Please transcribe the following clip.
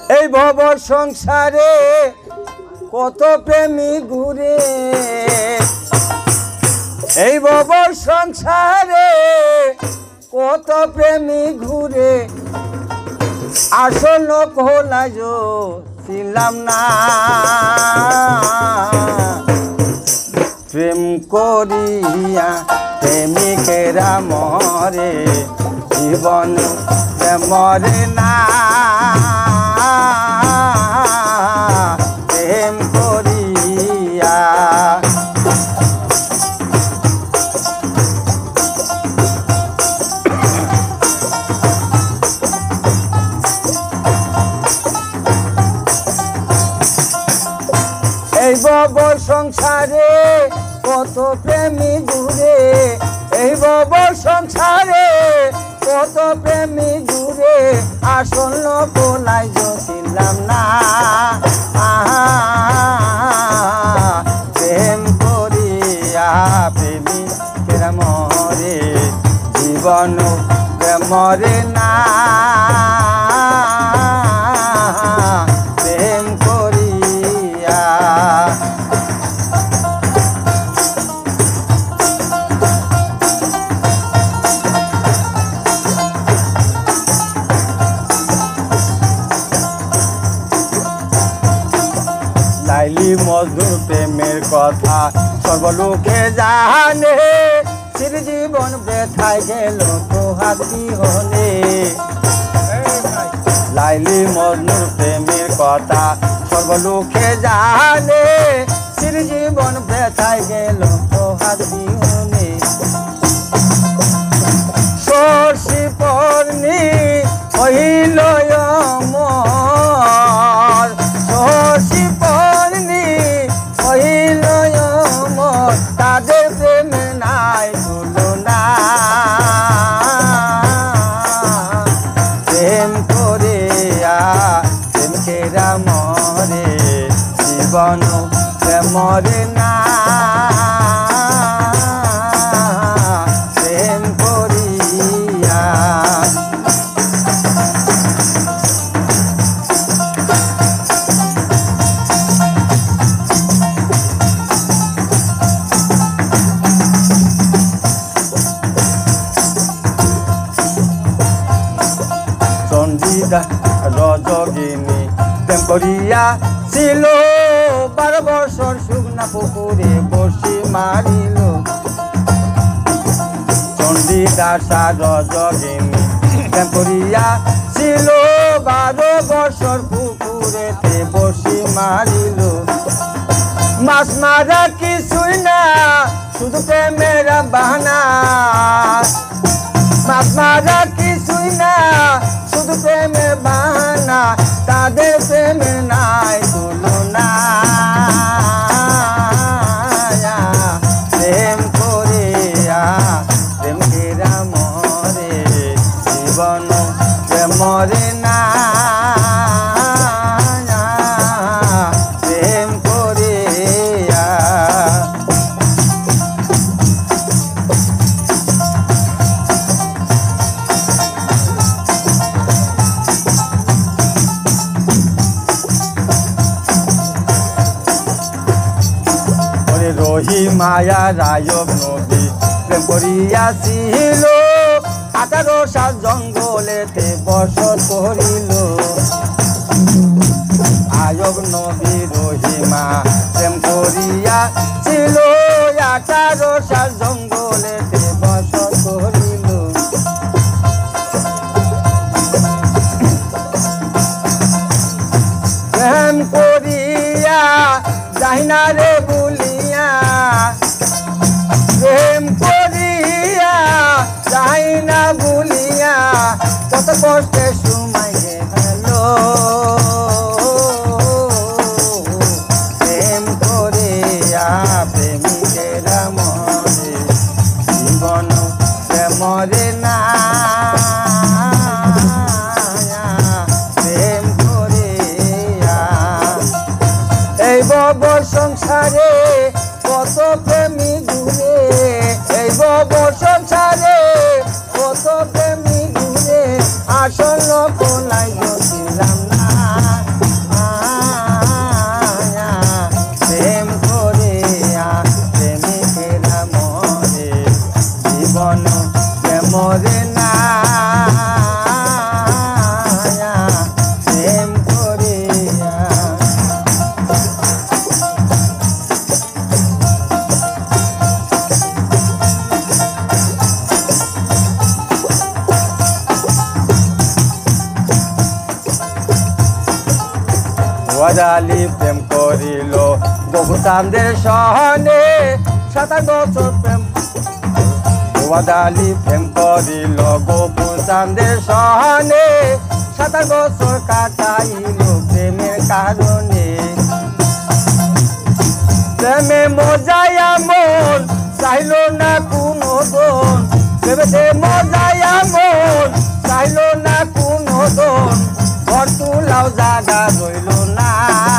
এই ভব সংসারে কত প্রেমী ঘুরে, এই ভব সংসারে কত প্রেমী ঘুরে, আসল কোলাজ ছিলাম না। প্রেম করিয়া প্রেমিকেরা মরে, জীবন মরে না। প্রেম করিয়া এই ভব সংসারে কত প্রেমী ঘুরে, এই ভব সংসারে কত প্রেমী ঘুরে, আসল কোলাই ছিলাম না। প্রেম করিয়া প্রেমিকেরা মরে, জীবন মরে না। প্রেম করিয়া লাইলি মজনুর প্রেমের কথা সর্বলোকে জানে, চির জীবন ব্যথায় গেল তোহার বিহনে। লাইলি মজনুর প্রেমের কথা সর্বলোকে জানে, চির জীবন ব্যথায় গেল তোহার বিহনে। সরষি পর্ণি হইল অমর, সরষি পর্ণি হইল অমর, তাদের প্রেম নাই তুলনা। প্রেম করিয়া প্রেমিকেরা মরে, জীবন মরে না। প্রেম করিয়া চন্ডিদা রজগিনী প্রেম করিয়া ছিল, 12 বছর শুকনা পুকুরে বসি মারিল। চন্ডিদাসা রজগিনী প্রেম করিয়া ছিল, 12 বছর পুকুরেতে বসি মারিল। মাছ মারা কিছুই না, শুধু প্রেমের বাহানা। মাছ মারা কিছুই না, শুধু প্রেমের বাহানা, তাদের প্রেমে নাই তুলনা। প্রেম করিয়া প্রেমিকেরা মরে, জীবন মরে না। প্রেম করিয়া রহি মায়া রায়ব নবী প্রেম করিয়াছিল, 18 সাল জঙ্গলেতে বসত করিল। আয়ব নবী রহিমা প্রেম করিয়াছিল, 18 সাল জঙ্গলেতে বসত করিল। প্রেম করিয়া যাইনা রে বলিয়া, প্রেম করিয়া যাইনা বলিয়া, কত কষ্টে সময় গেল। প্রেম করিয়া প্রেমিকেরা মরে, জীবন মরে না। প্রেম করিয়া এই ভব সংসারে ওয়াদালি প্রেম করিল গপু চাঁদের সহনে 27 বছর প্রেম ওয়াদালি প্রেম করিল গপু চাঁদের সহনে 27 বছর কাটাইল প্রেমের কারণে প্রেমে মজায়া মন চাইল না কোনো দোন প্রেমে মজায়া মন চাইল না কোনো দোন ঘর তুলাও জাগা রইল না